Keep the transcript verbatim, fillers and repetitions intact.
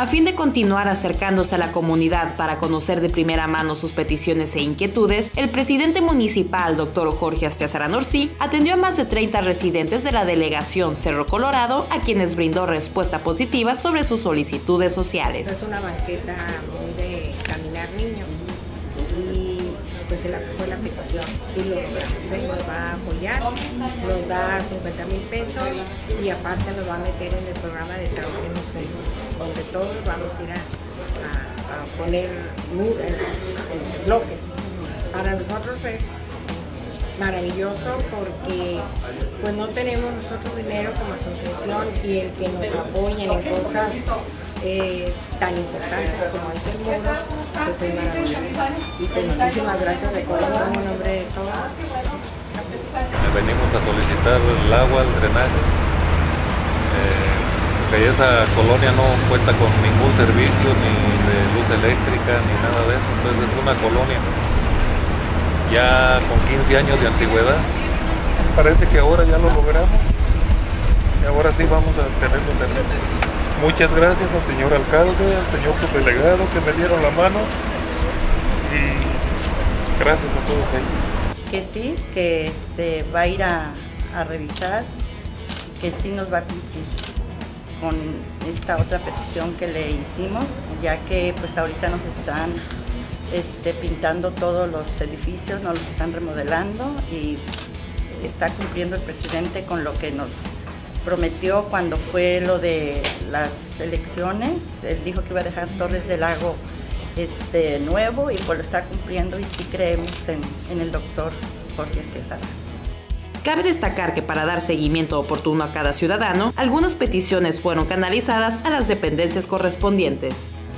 A fin de continuar acercándose a la comunidad para conocer de primera mano sus peticiones e inquietudes, el presidente municipal, doctor Jorge Astiazarán Orsi, atendió a más de treinta residentes de la delegación Cerro Colorado, a quienes brindó respuesta positiva sobre sus solicitudes sociales. Es una banqueta muy de caminar niños y pues fue la petición y lo logramos. Él nos va a apoyar, nos da cincuenta mil pesos y aparte nos va a meter en el programa de Trabajemos Juntos, donde todos vamos a ir a, a, a poner eh, bloques. Para nosotros es maravilloso porque pues no tenemos nosotros dinero como asociación y el que nos apoyen en cosas eh, tan importantes como es el muro, pues es maravilloso. Y pues muchísimas gracias de corazón en nombre de todos. Venimos a solicitar el agua, el drenaje. Eh, que esa colonia no cuenta con ningún servicio, ni de luz eléctrica, ni nada de eso. Entonces es una colonia ya con quince años de antigüedad. Parece que ahora ya lo logramos y ahora sí vamos a tener los servicios. Muchas gracias al señor alcalde, al señor subdelegado que me dieron la mano y gracias a todos ellos. Que sí, que este, va a ir a, a revisar, que sí nos va a cumplir con esta otra petición que le hicimos, ya que pues ahorita nos están este, pintando todos los edificios, nos los están remodelando y está cumpliendo el presidente con lo que nos prometió cuando fue lo de las elecciones. Él dijo que iba a dejar Torres del Lago este, nuevo y pues lo está cumpliendo y sí creemos en, en el doctor Jorge Astiazarán. Cabe destacar que para dar seguimiento oportuno a cada ciudadano, algunas peticiones fueron canalizadas a las dependencias correspondientes.